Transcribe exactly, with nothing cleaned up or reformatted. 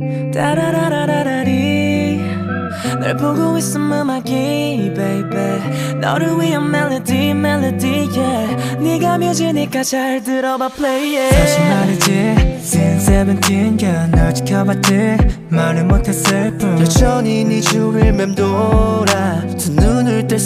따라라라라리 널 보고 있음 음악이 baby 너를 위한 멜로디 멜로디 yeah 네가 뮤지니까 잘 들어봐 play it 사실 말이지 since seventeen yeah 널 지켜봤지 말을 못했을 뿐 여전히 네 주위를 맴돌아 두 눈을 뗄